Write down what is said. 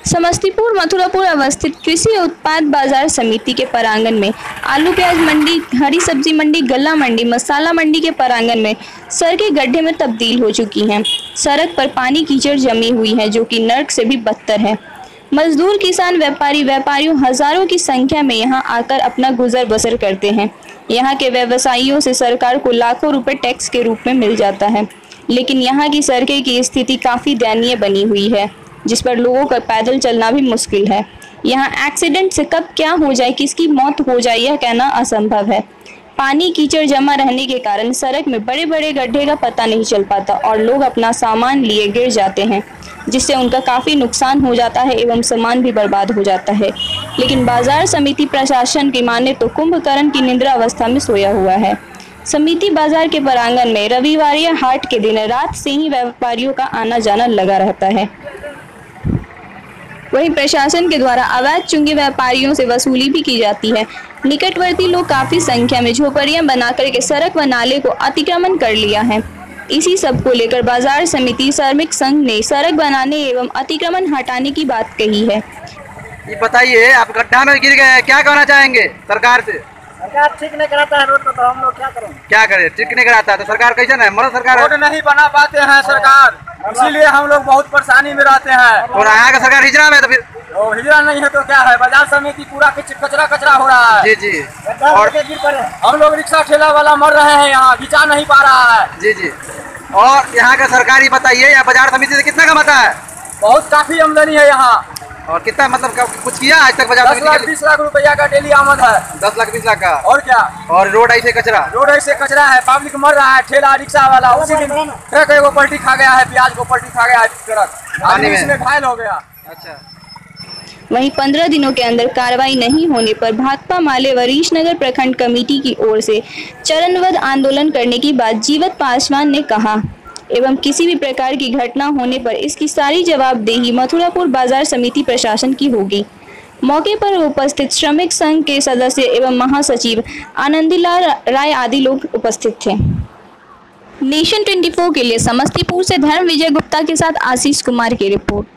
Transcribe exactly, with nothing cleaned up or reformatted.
समस्तीपुर मथुरापुर अवस्थित कृषि उत्पाद बाजार समिति के प्रांगण में आलू प्याज मंडी, हरी सब्जी मंडी, गल्ला मंडी, मसाला मंडी के प्रांगण में सड़कें गड्ढे में तब्दील हो चुकी हैं। सड़क पर पानी कीचड़ जमी हुई है जो कि नर्क से भी बदतर है। मजदूर, किसान, व्यापारी व्यापारियों हजारों की संख्या में यहां आकर अपना गुजर बसर करते हैं। यहां के व्यवसायियों से सरकार को लाखों रुपए टैक्स के रूप में मिल जाता है, लेकिन यहां की सड़कें की स्थिति काफ़ी दयनीय बनी हुई है, जिस पर लोगों का पैदल चलना भी मुश्किल है। यहाँ एक्सीडेंट से कब क्या हो जाए, किसकी मौत हो जाए, यह कहना असंभव है। पानी कीचड़ जमा रहने के कारण सड़क में बड़े बड़े गड्ढे का पता नहीं चल पाता और लोग अपना सामान लिए गिर जाते हैं, जिससे उनका काफ़ी नुकसान हो जाता है एवं सामान भी बर्बाद हो जाता है। लेकिन बाजार समिति प्रशासन की माने तो कुंभकर्ण की निद्रा अवस्था में सोया हुआ है। समिति बाजार के प्रांगण में रविवार हाट के दिन रात से ही व्यापारियों का आना जाना लगा रहता है। वहीं प्रशासन के द्वारा अवैध चुंगी व्यापारियों से वसूली भी की जाती है। निकटवर्ती लोग काफी संख्या में झोपड़ियां बनाकर के सड़क व नाले को अतिक्रमण कर लिया है। इसी सब को लेकर बाजार समिति श्रमिक संघ ने सड़क बनाने एवं अतिक्रमण हटाने की बात कही है। ये बताइए, आप गड्ढा में गिर गए, क्या कहना चाहेंगे सरकार से? सरकार ठीक नहीं कराता है रोड को, तो हम लोग क्या करें? क्या करें, ठीक नहीं कराता है तो सरकार कैसे है? मदद सरकार रोड नहीं बना पाते हैं सरकार, इसीलिए हम लोग बहुत परेशानी में रहते हैं। तो यहाँ का सरकार हिजरा में, तो फिर ओ, हिजरा नहीं है तो क्या है? बाजार समिति पूरा कचरा कचरा हो रहा है। जी जी। और हम लोग रिक्शा ठेला वाला मर रहे हैं, यहाँ घिचा नहीं पा रहा है। जी जी। और यहाँ का सरकारी बताइए, यहाँ बाजार समिति से कितना कमाता है? बहुत काफी आमदनी है यहाँ। और कितना, मतलब कुछ किया आज तक बाजार समिति? दस लाख बीस लाख रुपया का डेली आमद है। दस लाख बीस लाख का। और क्या? और रोड ऐसे कचरा, रोड ऐसे कचरा है, पब्लिक मर रहा है। ठेला रिक्शा वाला उसी दिन ट्रक एगो पलटी खा गया है, प्याज को पलटी खा गया है ट्रक, आदमी इसमें घायल हो गया। अच्छा। वहीं पंद्रह दिनों के अंदर कार्रवाई नहीं होने पर भाकपा माले वरिष्ठ नगर प्रखंड कमेटी की ओर से चरणबद्ध आंदोलन करने की बात जीवत पासवान ने कहा एवं किसी भी प्रकार की घटना होने पर इसकी सारी जवाबदेही मथुरापुर बाजार समिति प्रशासन की होगी। मौके पर उपस्थित श्रमिक संघ के सदस्य एवं महासचिव आनंदीलाल राय आदि लोग उपस्थित थे। नेशन चौबीस के लिए समस्तीपुर से धर्म विजय गुप्ता के साथ आशीष कुमार की रिपोर्ट।